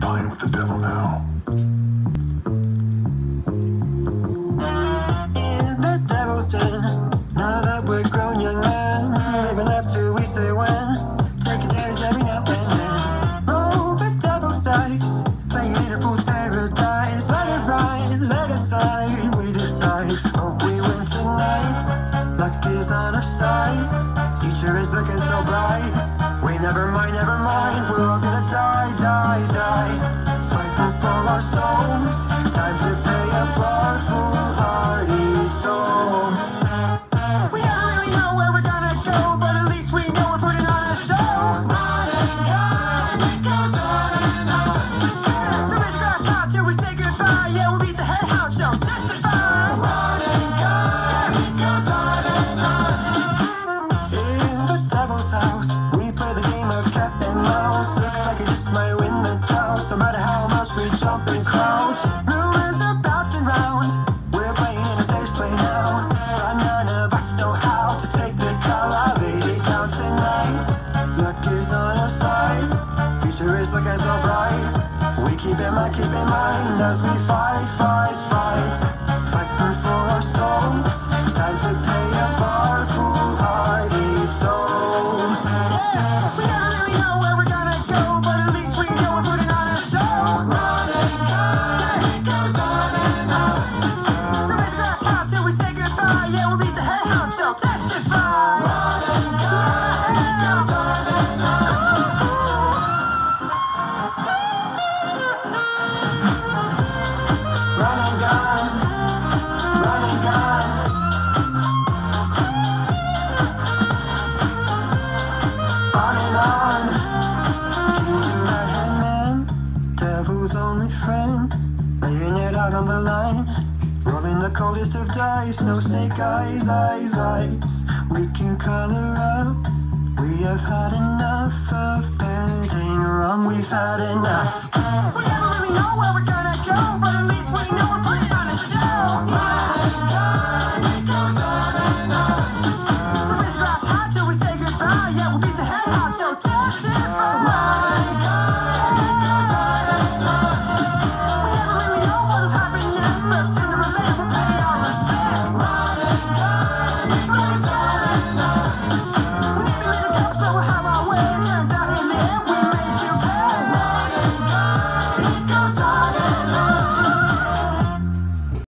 playing with the devil now. In the devil's den, now that we're grown young men, living after we say when, taking days every now and then. Roll the devil's dice, playing in a fool's paradise. Let it ride, let it slide, we decide. Hope we win tonight, luck is on our side. Future is looking so bright. Wait, never mind, we're all gonna die, die, die. Fighting for our souls, time to pay up our foolhardy toll. We never really know where we're gonna go, but at least we know we're putting on a show. Run and gun, it goes on and on. So it's grass hot till we say goodbye. Yeah, we'll beat the head hound show, testify. Run and gun, it goes on and on. In the devil's house, we play the game of cat and mouse. Looks like it just might win the joust, no matter how much we jump and crouch. Rumors are bouncing round, we're playing in a stage play now. But none of us know how to take the call. Our ladies down tonight, luck is on our side. Future is looking so bright. We keep in mind as we fight, fight, fight. Fighting for our souls, time to pay up our foolhardy toll. Yeah, we never really know where we're gonna go, but at least we know we're putting on a show. Run and gun, it goes on and on. So raise a glass hot till we say goodbye. Yeah, we'll beat the head hound show, testify. Run and gun, it goes on and on. Run and gun, run and gun. On and on. He's the right-hand man, devil's only friend, laying it out on the line, rolling the coldest of dice. No snake eyes, eyes, eyes. We can color up. We have had enough of betting wrong. We've had enough. We never really know where we're going.